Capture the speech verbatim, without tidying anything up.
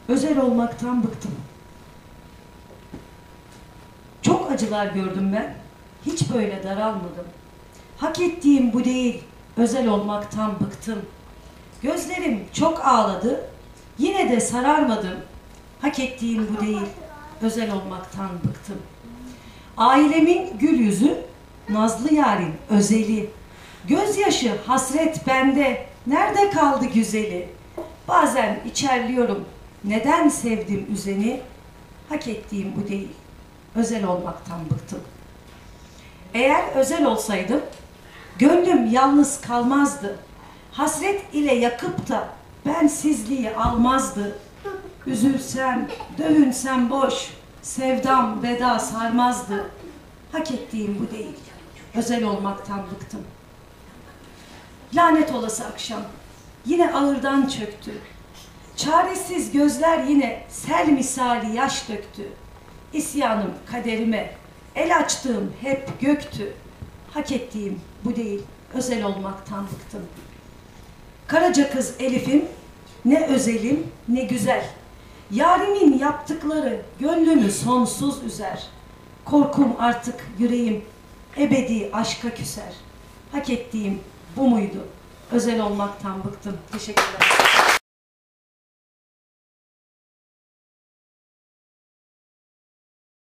Özel olmaktan bıktım. Çok acılar gördüm ben, hiç böyle daralmadım. Hak ettiğim bu değil, özel olmaktan bıktım. Gözlerim çok ağladı, yine de sararmadım. Hak ettiğim bu değil, özel olmaktan bıktım. Ailemin gül yüzü, nazlı yarim özeli. Gözyaşı hasret bende, nerede kaldı güzeli? Bazen içerliyorum, neden sevdim üzeni? Hak ettiğim bu değil, özel olmaktan bıktım. Eğer özel olsaydım, gönlüm yalnız kalmazdı. Hasret ile yakıp da bensizliği almazdı. Üzülsem, dövünsem boş, sevdam veda sarmazdı. Hak ettiğim bu değil, özel olmaktan bıktım. Lanet olası akşam, yine ağırdan çöktü. Çaresiz gözler yine sel misali yaş döktü. İsyanım kaderime, el açtığım hep göktü. Hak ettiğim bu değil, özel olmaktan bıktım. Karaca kız Elif'im, ne özelim ne güzel. Yarimin yaptıkları gönlümü sonsuz üzer. Korkum artık yüreğim ebedi aşka küser. Hak ettiğim bu muydu? Özel olmaktan bıktım. Teşekkürler.